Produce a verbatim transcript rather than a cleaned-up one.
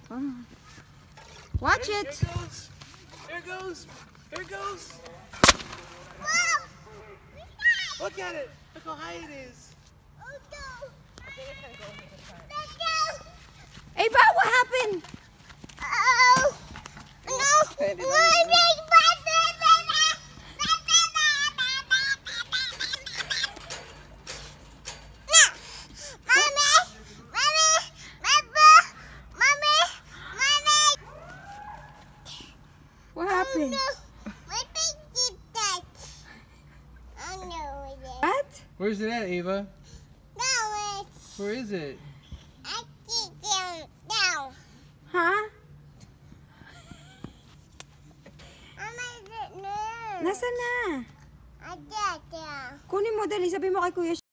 Oh. Watch there, it. There it goes. There it goes. There it goes. Look at it. Look how high it is. Ava, what happened? Oh, no. What happened? What? Where's it at, Ava? No, Where is it? I keep down, down. Huh? Mama, is it no? Nasaan na? I got down. Kunin mo dali, sabi mo kay Kuya